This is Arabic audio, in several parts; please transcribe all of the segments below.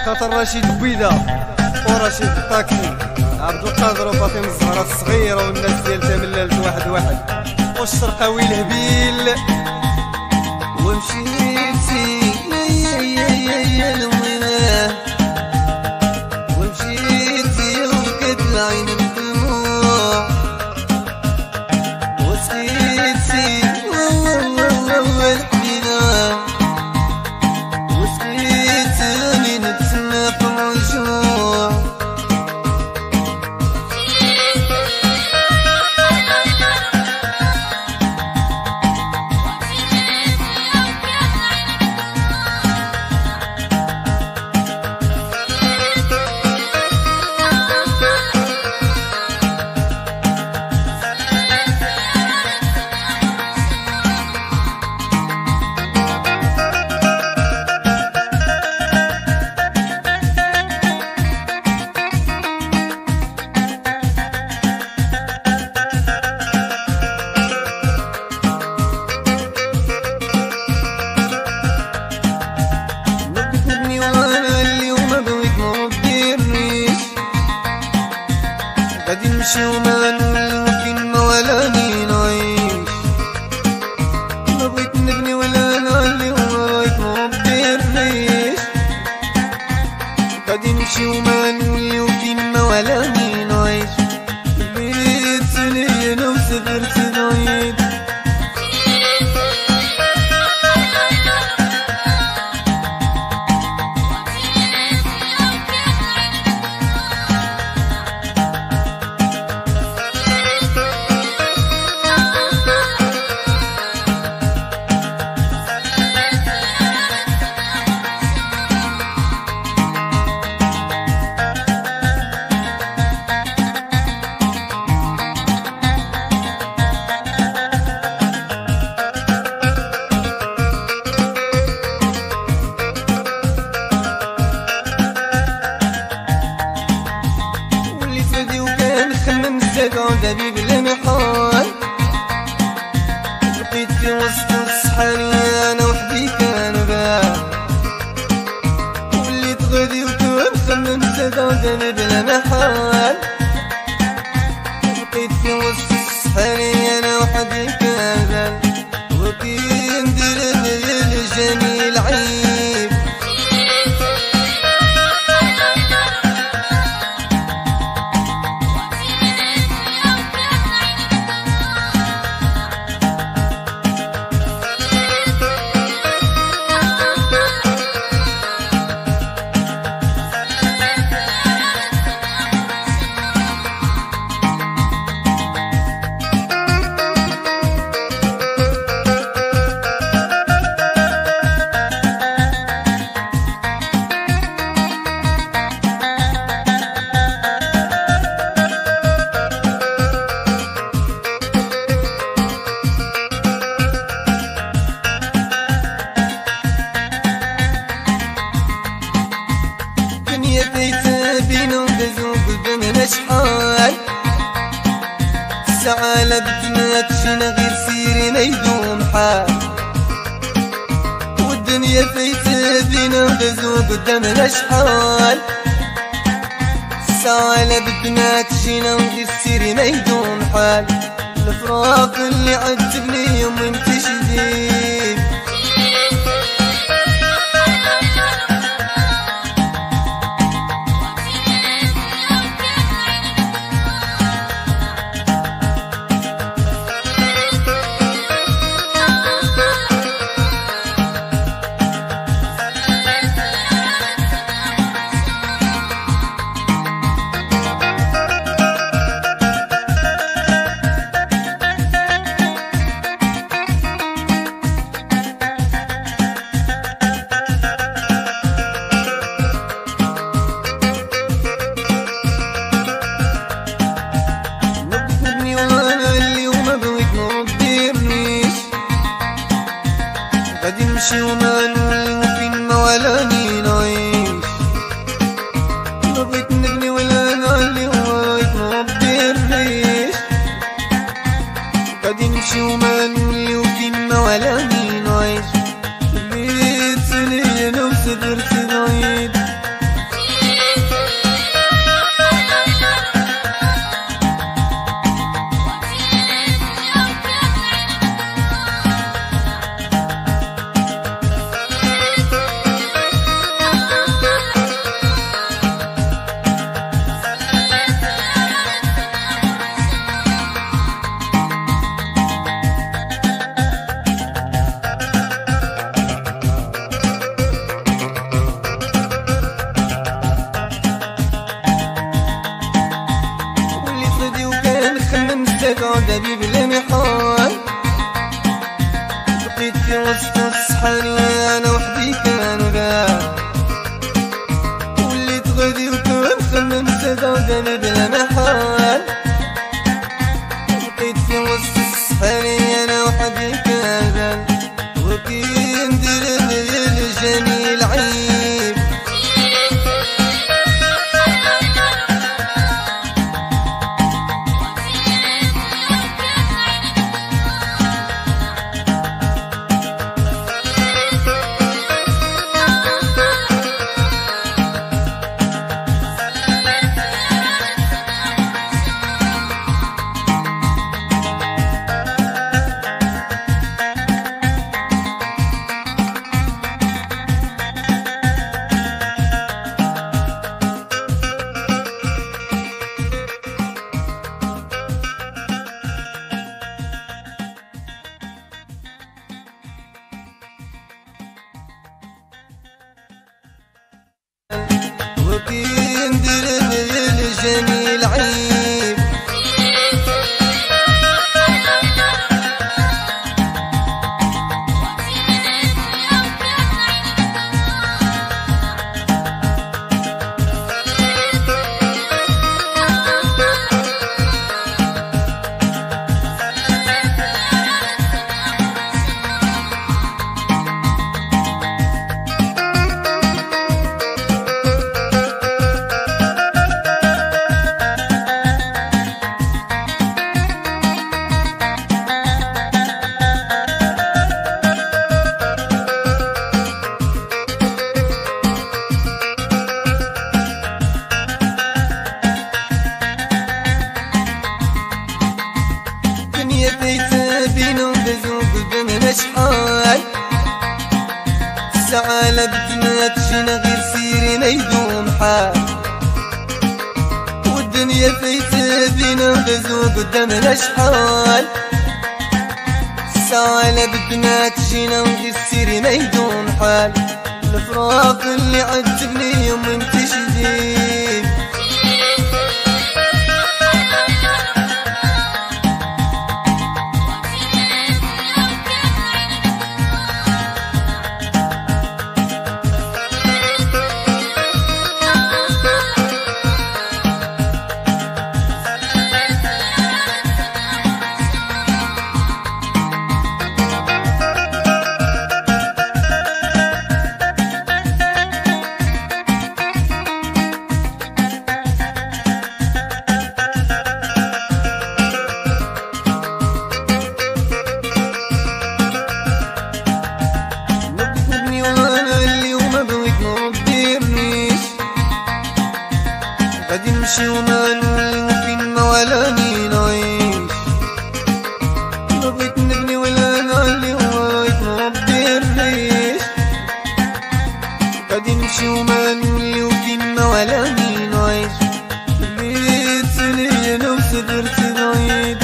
خاطر رشيد بويدة ورشيد الطاكسي عبد القادر وفاطمة الزهراء الصغيرة والناس ديال تمللت واحد واحد والشرقاوي الهبيل ومشيتي يا المناه ومشيتي وبكت العين الدموع وسقيتي والحنان وسقيتني نتسنى في الرجوع غادي نمشي وما نولو كيما ولا نعيش ما بغيت نبني ولا نعلي وما بغيت نربي الريش غادي نمشي وما نولو كيما ولا نعيش بغيت لي انا وسافرت بعيد دبيب المحال لقيت في وسط الصحاري انا وحدي كنبان وليت غادي وكنخمم زادا دبيب المحال لقيت في وسط الصحاري انا وحدي كنبان وكندير الجميل عيب بينا ودازو قدامنا شحال الساعة لا بدنا تجينا غير سيري ما يدوم حال والدنيا فايتة بينا ودازو قدامنا شحال الساعة لا بدنا تجينا غير سيري ما يدوم حال الفراق اللي عذبني يوم انت جديد غادي نمشي وما نولو كيما ولا نعيش ما بغيت نبني ولا نعلي وما بغيت نربي الريش غادي نمشي وما نولو كيما ولا نعيش بغيت لي انا وسافرت بعيد وكندير الجميل عيب. شحال السعالة بدنا تجينا غير سيري ما يدوم حال، والدنيا فايتة بينا وغزو قدامنا شحال السعالة بدنا تجينا وغير سيري ما يدوم حال. الفراق اللي عجبني يوم انت جديد غادي نمشي وما نوليو فين ما ولا نعيش. ما بغيت نبني ولا نعلي ورايت نربي الريش. غادي نمشي وما نوليو فين ما ولا نعيش. بغيت لي انا وصبرت بعيد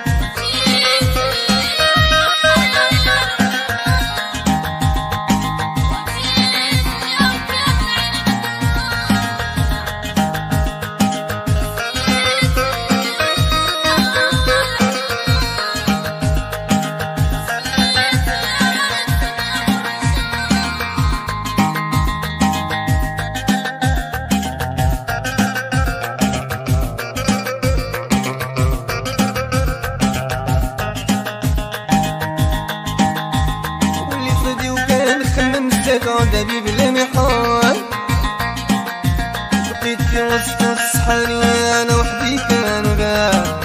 عذابي بلا محال. بقيت في وسط الصحاري انا وحدي كنبان،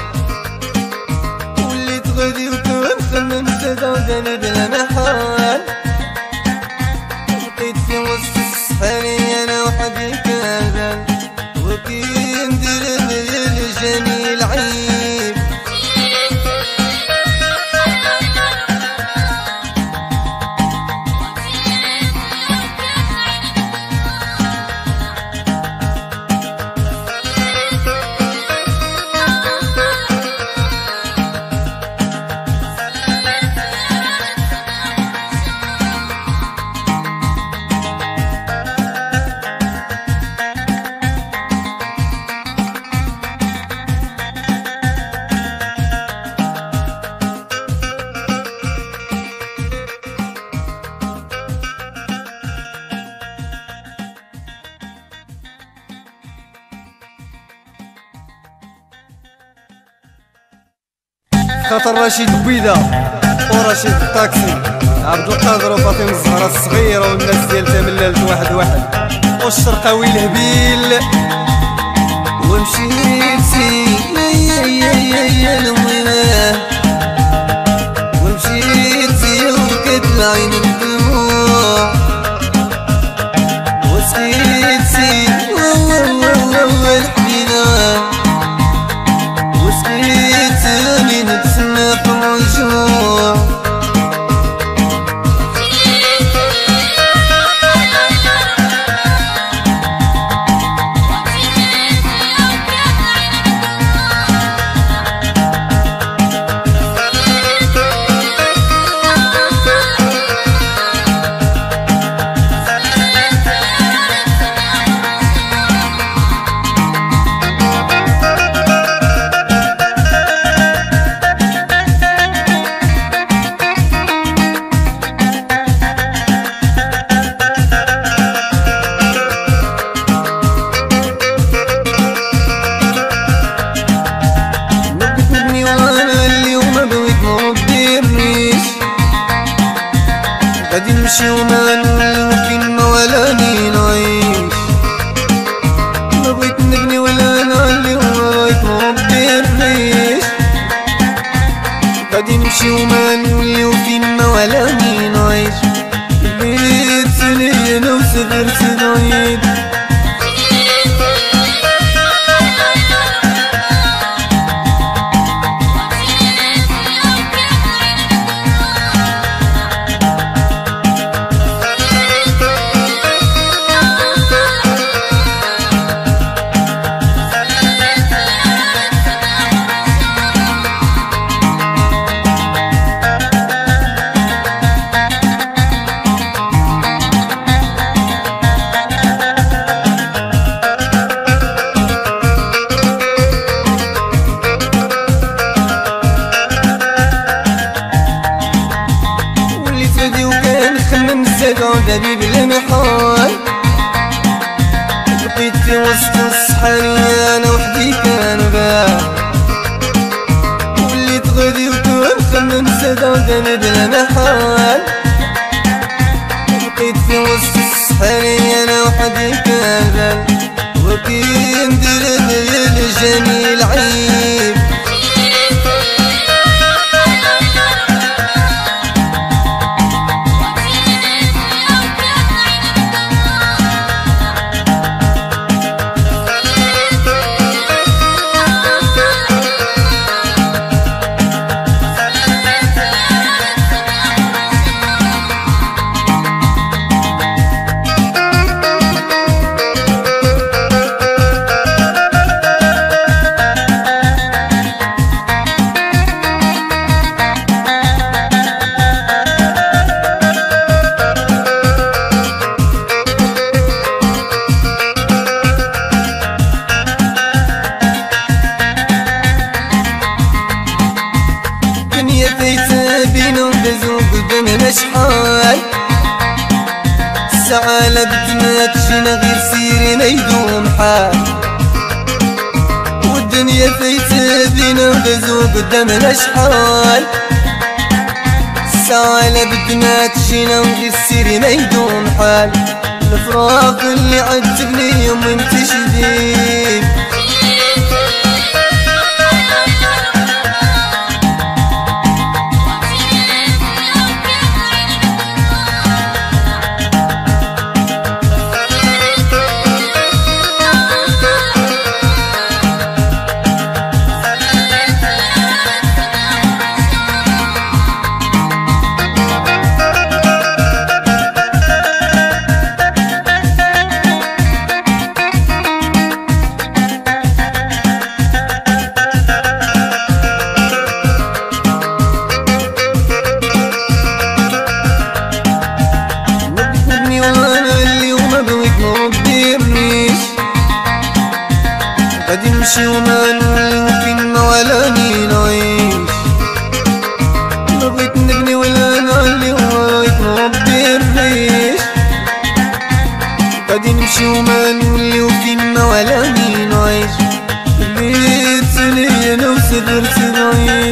وليت غادي وكنخمم زاد عذابي بلا محال. بقيت في وسط الصحاري انا وحدي كنبان، وكندير الجميل عيب. خاطر رشيد بويدة ورشيد الطاكسي عبد القادر وفاطمة الزهرة الصغيرة والناس ديال تمللت واحد واحد والشرقاوي الهبيل. ومشيتي يا المويه ومشيتي وبكت العين الدموع وسقيتي الحنينة وسقيتي من تسمى في الرجوع. وسافرت بعيد. دبيب المحال بقيت في وسط الصحاري انا وحدي كنبان، وليت غادي وكنخمم سادا دبيب المحال بقيت في وسط الصحاري انا وحدي كنبان، وكندير الجميل عيب. شحال الساعة بدنا تجينا غير سيري ما يدوم حال، والدنيا فايتة بينا وغزو قدامنا شحال الساعة بدنا تجينا وغير سيري ما يدوم حال، الفراق اللي عذبني يوم انت جديد. غادي نمشي وما نوليو فينا ولا نعيش، ما بغيت نبني ولا نولي وبغيت نربي الريش، غادي نمشي وما نوليو فينا ولا نعيش، بليت لي انا وسافرت بعيد.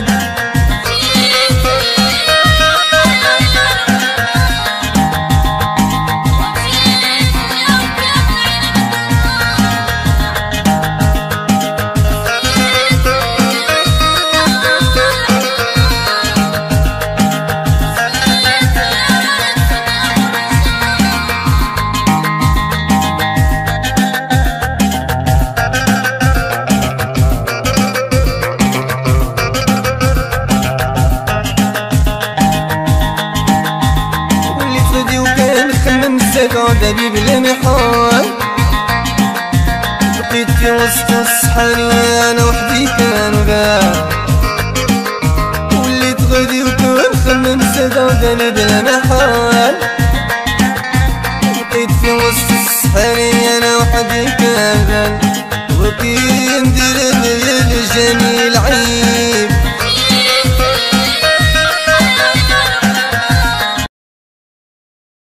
دبيب المحال بقيت في وسط الصحاري انا وحدي كنبان، وليت غادي وكنخمم سادا دبيب المحال بقيت في وسط الصحاري انا وحدي كنبان، وكندير الجميل